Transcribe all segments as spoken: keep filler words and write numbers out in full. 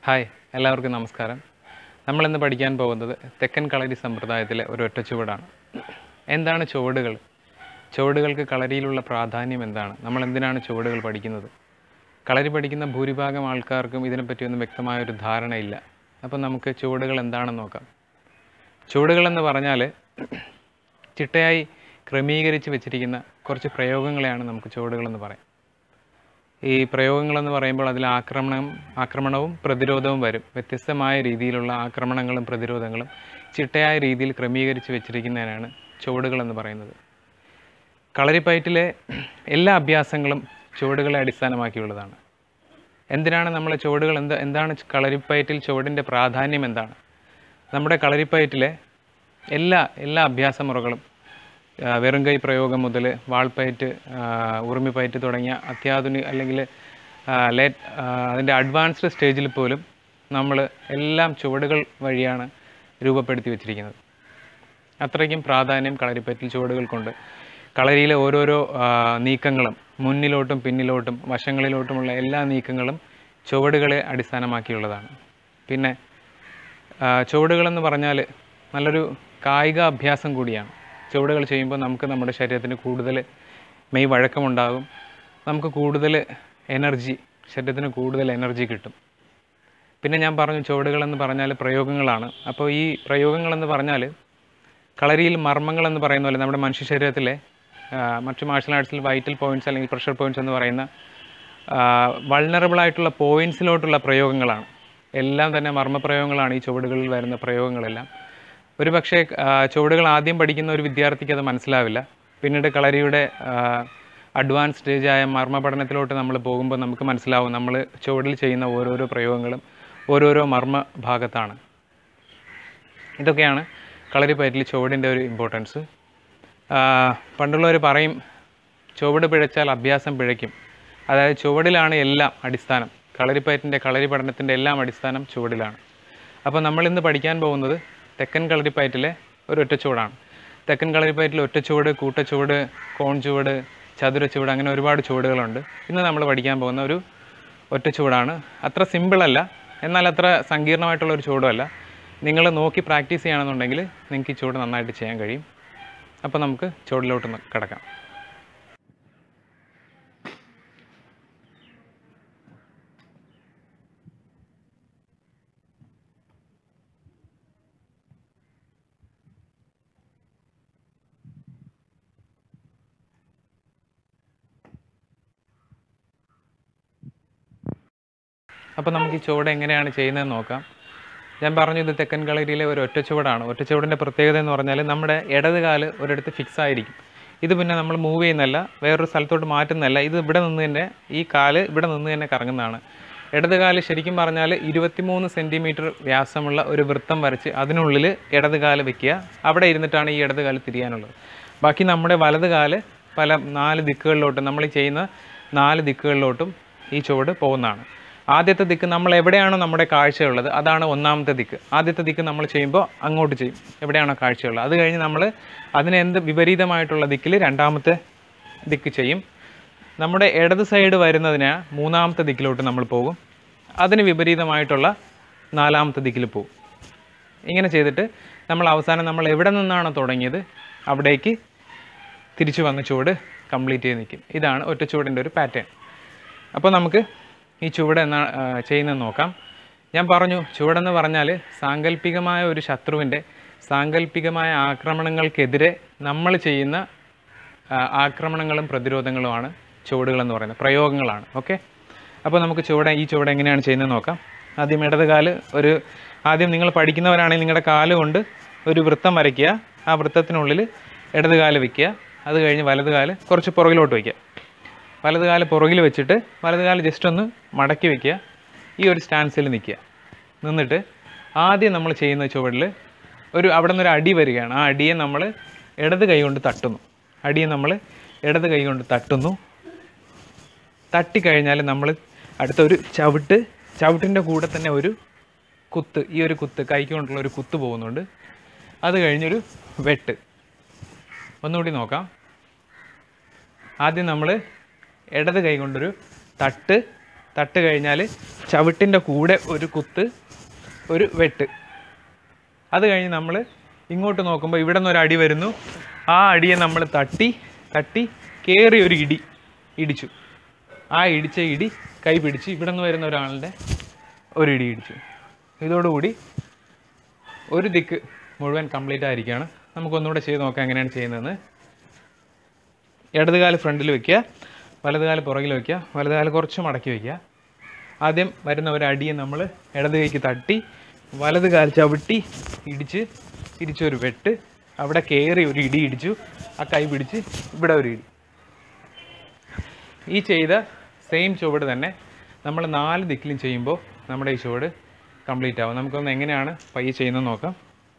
Hi, എല്ലാവർക്കും നമസ്കാരം. നമ്മളിന്ന് പഠിക്കാൻ പോകുന്നത് തെക്കൻ കളരി സമ്പ്രദായത്തിലെ ഒരു ഒറ്റച്ചുവടാണ്. എന്താണ് ചുവടുകൾ? ചുവടുകൾക്ക് കളരിയിലുള്ള പ്രാധാന്യം എന്താണ്? നമ്മൾ എന്തിനാണ് ചുവടുകൾ പഠിക്കുന്നത്? കളരി പഠിക്കുന്ന ഭൂരിഭാഗം ആൾക്കാർക്കും ഇതിനെപ്പറ്റിയൊന്നും വ്യക്തമായൊരു ധാരണയില്ല. അപ്പം നമുക്ക് ചുവടുകൾ എന്താണെന്ന് നോക്കാം. ചുവടുകളെന്ന് പറഞ്ഞാൽ ചിട്ടയായി ക്രമീകരിച്ച് വെച്ചിരിക്കുന്ന കുറച്ച് പ്രയോഗങ്ങളെയാണ് നമുക്ക് ചുവടുകളെന്ന് പറയാം. ഈ പ്രയോഗങ്ങളെന്ന് പറയുമ്പോൾ അതിൽ ആക്രമണം ആക്രമണവും പ്രതിരോധവും വരും. വ്യത്യസ്തമായ രീതിയിലുള്ള ആക്രമണങ്ങളും പ്രതിരോധങ്ങളും ചിട്ടയായ രീതിയിൽ ക്രമീകരിച്ച് വെച്ചിരിക്കുന്നതിനാണ് ചുവടുകളെന്ന് പറയുന്നത്. കളരിപ്പയറ്റിലെ എല്ലാ അഭ്യാസങ്ങളും ചുവടുകളെ അടിസ്ഥാനമാക്കിയുള്ളതാണ്. എന്തിനാണ് നമ്മളെ ചുവടുകൾ എന്ത് എന്താണ് കളരിപ്പയറ്റിൽ ചുവടിൻ്റെ പ്രാധാന്യം എന്താണ്? നമ്മുടെ കളരിപ്പയറ്റിലെ എല്ലാ എല്ലാ അഭ്യാസമുറകളും വെറും കൈ പ്രയോഗം മുതൽ വാൾപ്പയറ്റ്, ഉറുമിപ്പയറ്റ് തുടങ്ങിയ അത്യാധുനിക അല്ലെങ്കിൽ ലേറ്റ് അതിൻ്റെ അഡ്വാൻസ്ഡ് സ്റ്റേജിൽ പോലും നമ്മൾ എല്ലാം ചുവടുകൾ വഴിയാണ് രൂപപ്പെടുത്തി വച്ചിരിക്കുന്നത്. അത്രയ്ക്കും പ്രാധാന്യം കളരിപ്പയറ്റിൽ ചുവടുകൾക്കുണ്ട്. കളരിയിലെ ഓരോരോ നീക്കങ്ങളും മുന്നിലോട്ടും പിന്നിലോട്ടും വശങ്ങളിലോട്ടുമുള്ള എല്ലാ നീക്കങ്ങളും ചുവടുകളെ അടിസ്ഥാനമാക്കിയുള്ളതാണ്. പിന്നെ ചുവടുകളെന്ന് പറഞ്ഞാൽ നല്ലൊരു കായിക അഭ്യാസം കൂടിയാണ്. ചുവടുകൾ ചെയ്യുമ്പോൾ നമുക്ക് നമ്മുടെ ശരീരത്തിന് കൂടുതൽ മെയ് വഴക്കമുണ്ടാകും. നമുക്ക് കൂടുതൽ എനർജി ശരീരത്തിന് കൂടുതൽ എനർജി കിട്ടും. പിന്നെ ഞാൻ പറഞ്ഞു ചുവടുകളെന്ന് പറഞ്ഞാൽ പ്രയോഗങ്ങളാണ്. അപ്പോൾ ഈ പ്രയോഗങ്ങളെന്ന് പറഞ്ഞാൽ കളരിയിൽ മർമ്മങ്ങളെന്ന് പറയുന്ന പോലെ നമ്മുടെ മനുഷ്യ ശരീരത്തിലെ മറ്റു മാർഷൽ ആർട്സിൽ വൈറ്റൽ പോയിൻറ്റ്സ് അല്ലെങ്കിൽ പ്രഷർ പോയിൻറ്റ്സ് എന്ന് പറയുന്ന വൾണറബിളായിട്ടുള്ള പോയിൻറ്റ്സിലോട്ടുള്ള പ്രയോഗങ്ങളാണ്. എല്ലാം തന്നെ മർമ്മപ്രയോഗങ്ങളാണ് ഈ ചുവടുകളിൽ വരുന്ന പ്രയോഗങ്ങളെല്ലാം. ഒരു പക്ഷേ ചുവടുകൾ ആദ്യം പഠിക്കുന്ന ഒരു വിദ്യാർത്ഥിക്ക് അത് മനസ്സിലാവില്ല. പിന്നീട് കളരിയുടെ അഡ്വാൻസ് സ്റ്റേജായ മർമ്മ പഠനത്തിലോട്ട് നമ്മൾ പോകുമ്പോൾ നമുക്ക് മനസ്സിലാവും നമ്മൾ ചുവടിൽ ചെയ്യുന്ന ഓരോരോ പ്രയോഗങ്ങളും ഓരോരോ മർമ്മ ഭാഗത്താണ്. ഇതൊക്കെയാണ് കളരിപ്പയറ്റിൽ ചുവടിൻ്റെ ഒരു ഇമ്പോർട്ടൻസ്. പണ്ടുള്ളവർ പറയും ചുവട് പിഴച്ചാൽ അഭ്യാസം പിഴയ്ക്കും. അതായത് ചുവടിലാണ് എല്ലാം അടിസ്ഥാനം. കളരിപ്പയറ്റിൻ്റെ കളരി പഠനത്തിൻ്റെ എല്ലാം അടിസ്ഥാനം ചുവടിലാണ്. അപ്പോൾ നമ്മളിന്ന് പഠിക്കാൻ പോകുന്നത് തെക്കൻ കളരിപ്പയറ്റിലെ ഒരു ഒറ്റച്ചുവടാണ്. തെക്കൻ കളരിപ്പയറ്റിൽ ഒറ്റച്ചുവട്, കൂട്ടച്ചുവട്, കോൺ ചുവട്, ചതുരച്ചുവട്, അങ്ങനെ ഒരുപാട് ചുവടുകളുണ്ട്. ഇന്ന് നമ്മൾ പഠിക്കാൻ പോകുന്ന ഒരു ഒറ്റച്ചുവടാണ്. അത്ര സിമ്പിളല്ല, എന്നാൽ അത്ര സങ്കീർണമായിട്ടുള്ളൊരു ചുവടുമല്ല. നിങ്ങൾ നോക്കി പ്രാക്ടീസ് ചെയ്യുകയാണെന്നുണ്ടെങ്കിൽ നിങ്ങൾക്ക് ഈ ചുവട് നന്നായിട്ട് ചെയ്യാൻ കഴിയും. അപ്പോൾ നമുക്ക് ചുവടിലോട്ട് കിടക്കാം. അപ്പോൾ നമുക്ക് ഈ ചുവട് എങ്ങനെയാണ് ചെയ്യുന്നതെന്ന് നോക്കാം. ഞാൻ പറഞ്ഞു ഇത് തെക്കൻ കളരിയിലെ ഒരു ഒറ്റച്ചുവടാണ്. ഒറ്റച്ചുവടിൻ്റെ പ്രത്യേകത എന്ന് പറഞ്ഞാൽ നമ്മുടെ ഇടത് കാല് ഒരിടത്ത് ഫിക്സ് ആയിരിക്കും. ഇത് പിന്നെ നമ്മൾ മൂവ് ചെയ്യുന്നതല്ല, വേറൊരു സ്ഥലത്തോട്ട് മാറ്റുന്നതല്ല. ഇത് ഇവിടെ നിന്ന് തന്നെ ഈ കാല് ഇവിടെ നിന്ന് തന്നെ കറങ്ങുന്നതാണ്. ഇടത് കാല് ശരിക്കും പറഞ്ഞാൽ ഇരുപത്തിമൂന്ന് സെൻറ്റിമീറ്റർ വ്യാസമുള്ള ഒരു വൃത്തം വരച്ച് അതിനുള്ളിൽ ഇടത് കാല് വെക്കുക. അവിടെ ഇരുന്നിട്ടാണ് ഈ ഇടത് കാല് തിരിയാനുള്ളത്. ബാക്കി നമ്മുടെ വലത് കാല് പല നാല് ദിക്കുകളിലോട്ടും നമ്മൾ ചെയ്യുന്ന നാല് ദിക്കുകളിലോട്ടും ഈ ചുവട് പോകുന്നതാണ്. ആദ്യത്തെ ദിക്ക് നമ്മൾ എവിടെയാണോ നമ്മുടെ കാഴ്ചയുള്ളത് അതാണ് ഒന്നാമത്തെ ദിക്ക്. ആദ്യത്തെ ദിക്ക് നമ്മൾ ചെയ്യുമ്പോൾ അങ്ങോട്ട് ചെയ്യും, എവിടെയാണോ കാഴ്ചയുള്ളത്. അത് കഴിഞ്ഞ് നമ്മൾ അതിന് എന്ത് വിപരീതമായിട്ടുള്ള ദിക്കിൽ രണ്ടാമത്തെ ദിക്ക് ചെയ്യും. നമ്മുടെ ഇടത് സൈഡ് വരുന്നതിന് മൂന്നാമത്തെ ദിക്കിലോട്ട് നമ്മൾ പോകും. അതിന് വിപരീതമായിട്ടുള്ള നാലാമത്തെ ദിക്കിൽ പോകും. ഇങ്ങനെ ചെയ്തിട്ട് നമ്മൾ അവസാനം നമ്മൾ എവിടെ നിന്നാണോ തുടങ്ങിയത് അവിടേക്ക് തിരിച്ചു വന്ന് ചുവട് കംപ്ലീറ്റ് ചെയ്ത് നിൽക്കും. ഇതാണ് ഒറ്റച്ചുവടിൻ്റെ ഒരു പാറ്റേൺ. അപ്പോൾ നമുക്ക് ഈ ചുവട് എന്നാ ചെയ്യുന്നതെന്ന് നോക്കാം. ഞാൻ പറഞ്ഞു ചുവടെന്ന് പറഞ്ഞാൽ സാങ്കല്പികമായ ഒരു ശത്രുവിൻ്റെ സാങ്കല്പികമായ ആക്രമണങ്ങൾക്കെതിരെ നമ്മൾ ചെയ്യുന്ന ആക്രമണങ്ങളും പ്രതിരോധങ്ങളുമാണ് ചുവടുകളെന്ന് പറയുന്നത്, പ്രയോഗങ്ങളാണ്. ഓക്കെ, അപ്പോൾ നമുക്ക് ചുവട് ഈ ചുവട് എങ്ങനെയാണ് ചെയ്യുന്നത് നോക്കാം. ആദ്യം ഇടത് കാല് ഒരു ആദ്യം നിങ്ങൾ പഠിക്കുന്നവരാണെങ്കിൽ നിങ്ങളുടെ കാല് കൊണ്ട് ഒരു വൃത്തം വരയ്ക്കുക. ആ വൃത്തത്തിനുള്ളിൽ ഇടത് കാല് വയ്ക്കുക. അത് കഴിഞ്ഞ് വലത് കാല് കുറച്ച് പുറകിലോട്ട് വയ്ക്കുക. വലത് കാല് പുറകിൽ വെച്ചിട്ട് വലത് കാല് ജസ്റ്റ് ഒന്ന് മടക്കി വയ്ക്കുക. ഈ ഒരു സ്റ്റാൻസിൽ നിൽക്കുക. നിന്നിട്ട് ആദ്യം നമ്മൾ ചെയ്യുന്ന ചുവടിൽ ഒരു അവിടെ നിന്നൊരു അടി വരികയാണ്. ആ അടിയെ നമ്മൾ ഇടത് കൈ കൊണ്ട് തട്ടുന്നു. അടിയെ നമ്മൾ ഇടത് കൈ കൊണ്ട് തട്ടുന്നു. തട്ടിക്കഴിഞ്ഞാൽ നമ്മൾ അടുത്തൊരു ചവിട്ട്, ചവിട്ടിൻ്റെ കൂടെ തന്നെ ഒരു കുത്ത്, ഈ ഒരു കുത്ത് കൈക്ക് കൊണ്ടുള്ള ഒരു കുത്ത് പോകുന്നുണ്ട്. അത് കഴിഞ്ഞൊരു വെട്ട്. ഒന്നുകൂടി നോക്കാം. ആദ്യം നമ്മൾ ഇടത് കൈ കൊണ്ടൊരു തട്ട്, തട്ട് കഴിഞ്ഞാൽ ചവിട്ടിൻ്റെ കൂടെ ഒരു കുത്ത്, ഒരു വെട്ട്. അത് കഴിഞ്ഞ് നമ്മൾ ഇങ്ങോട്ട് നോക്കുമ്പോൾ ഇവിടെ നിന്ന് ഒരു അടി വരുന്നു. ആ അടിയെ നമ്മൾ തട്ടി തട്ടി കയറി ഒരു ഇടി ഇടിച്ചു. ആ ഇടിച്ച ഇടി കൈ പിടിച്ച് ഇവിടെ നിന്ന് വരുന്ന ഒരാളുടെ ഒരു ഇടി ഇടിച്ചു. ഇതോടുകൂടി ഒരു ദിക്ക് മുഴുവൻ കംപ്ലീറ്റ് ആയിരിക്കുകയാണ്. നമുക്കൊന്നുകൂടെ ചെയ്ത് നോക്കാം എങ്ങനെയാണ് ചെയ്യുന്നതെന്ന്. ഇടതുകാല് ഫ്രണ്ടിൽ വയ്ക്കുക, വലതുകാല് പുറകിൽ വയ്ക്കുക, വലതുകാല് കുറച്ച് മടക്കി വയ്ക്കുക. ആദ്യം വരുന്ന ഒരു അടിയെ നമ്മൾ ഇടത് കൈക്ക് തട്ടി വലതുകാൽ ചവിട്ടി ഇടിച്ച് തിരിച്ചൊരു വെട്ട്, അവിടെ കയറി ഒരു ഇടി ഇടിച്ചു, ആ കൈ പിടിച്ച് ഇവിടെ ഒരു ഇടി. ഈ ചെയ്ത സെയിം ചുവട് തന്നെ നമ്മൾ നാല് ദിക്കിലും ചെയ്യുമ്പോൾ നമ്മുടെ ഈ ചുവട് കംപ്ലീറ്റ് ആവും. നമുക്കൊന്ന് എങ്ങനെയാണ് പയ്യെ ചെയ്യുന്നത് നോക്കാം.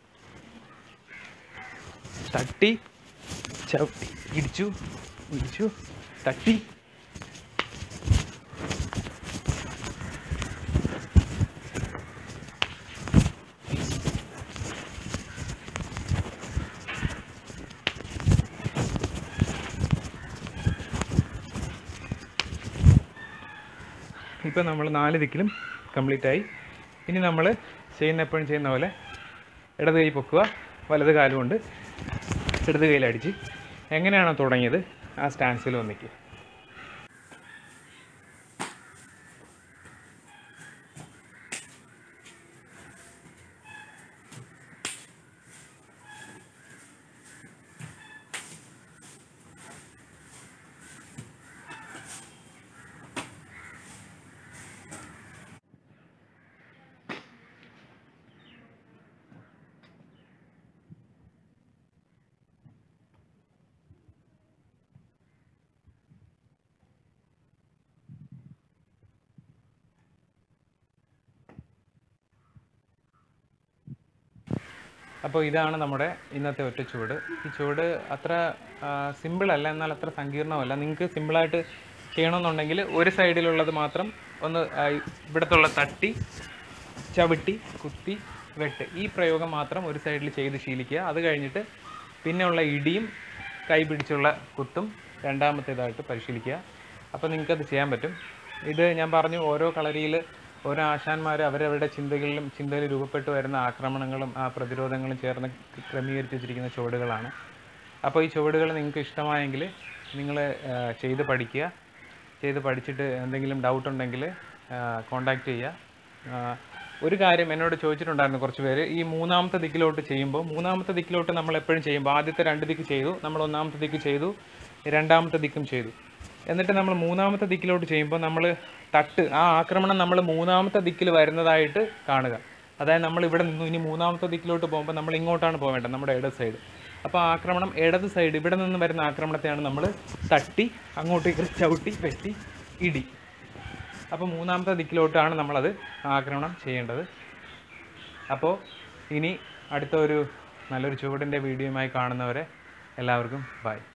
തട്ടി ചവിട്ടി ഇടിച്ചു ഇടിച്ചു തട്ടി ഇപ്പോൾ നമ്മൾ നാല് ദിക്കിലും കംപ്ലീറ്റ് ആയി. ഇനി നമ്മൾ ചെയ്യുന്ന എപ്പോഴും ചെയ്യുന്ന പോലെ ഇടത് കൈ പൊക്കുക, വലത് കാലുകൊണ്ട് ഇടത് കൈയിലടിച്ച് എങ്ങനെയാണോ തുടങ്ങിയത് ആ സ്റ്റാൻസിൽ വന്നിക്കുക. അപ്പോൾ ഇതാണ് നമ്മുടെ ഇന്നത്തെ ഒറ്റ ചുവട്. ഈ ചുവട് അത്ര സിമ്പിളല്ല, എന്നാൽ അത്ര സങ്കീർണമല്ല. നിങ്ങൾക്ക് സിമ്പിളായിട്ട് ചെയ്യണമെന്നുണ്ടെങ്കിൽ ഒരു സൈഡിലുള്ളത് മാത്രം ഒന്ന് ഇവിടത്തുള്ള തട്ടി ചവിട്ടി കുത്തി വെട്ട്, ഈ പ്രയോഗം മാത്രം ഒരു സൈഡിൽ ചെയ്ത് ശീലിക്കുക. അത് കഴിഞ്ഞിട്ട് പിന്നെയുള്ള ഇടിയും കൈ പിടിച്ചുള്ള കുത്തും രണ്ടാമത്തേതായിട്ട് പരിശീലിക്കുക. അപ്പോൾ നിങ്ങൾക്കത് ചെയ്യാൻ പറ്റും. ഇത് ഞാൻ പറഞ്ഞു, ഓരോ കളരിയിൽ ഓരോ ആശാന്മാർ അവരവരുടെ ചിന്തകളിലും ചിന്തയിൽ രൂപപ്പെട്ടു വരുന്ന ആക്രമണങ്ങളും ആ പ്രതിരോധങ്ങളും ചേർന്ന് ക്രമീകരിച്ച് വെച്ചിരിക്കുന്ന ചുവടുകളാണ്. അപ്പോൾ ഈ ചുവടുകൾ നിങ്ങൾക്ക് ഇഷ്ടമായെങ്കിൽ നിങ്ങൾ ചെയ്ത് പഠിക്കുക. ചെയ്ത് പഠിച്ചിട്ട് എന്തെങ്കിലും ഡൗട്ട് ഉണ്ടെങ്കിൽ കോൺടാക്റ്റ് ചെയ്യുക. ഒരു കാര്യം എന്നോട് ചോദിച്ചിട്ടുണ്ടായിരുന്നു കുറച്ച് പേര്, ഈ മൂന്നാമത്തെ ദിക്കിലോട്ട് ചെയ്യുമ്പോൾ മൂന്നാമത്തെ ദിക്കിലോട്ട് നമ്മൾ എപ്പോഴും ചെയ്യുമ്പോൾ ആദ്യത്തെ രണ്ട് ദിക്ക് ചെയ്തു, നമ്മൾ ഒന്നാമത്തെ ദിക്ക് ചെയ്തു, രണ്ടാമത്തെ ദിക്കും ചെയ്തു. എന്നിട്ട് നമ്മൾ മൂന്നാമത്തെ ദിക്കിലോട്ട് ചെയ്യുമ്പോൾ നമ്മൾ തട്ട് ആ ആക്രമണം നമ്മൾ മൂന്നാമത്തെ ദിക്കിൽ വരുന്നതായിട്ട് കാണുക. അതായത് നമ്മൾ ഇവിടെ നിന്നു ഇനി മൂന്നാമത്തെ ദിക്കിലോട്ട് പോകുമ്പോൾ നമ്മൾ ഇങ്ങോട്ടാണ് പോകേണ്ടത്, നമ്മുടെ ഇടത് സൈഡ്. അപ്പോൾ ആക്രമണം ഇടത് സൈഡ് ഇവിടെ നിന്ന് വരുന്ന ആക്രമണത്തെയാണ് നമ്മൾ തട്ടി അങ്ങോട്ടേക്ക് ചവിട്ടി വെട്ടി ഇടി. അപ്പോൾ മൂന്നാമത്തെ ദിക്കിലോട്ടാണ് നമ്മളത് ആക്രമണം ചെയ്യേണ്ടത്. അപ്പോൾ ഇനി അടുത്ത ഒരു നല്ലൊരു ചുവടിൻ്റെ വീഡിയോയുമായി കാണുന്നവരെ എല്ലാവർക്കും ബൈ.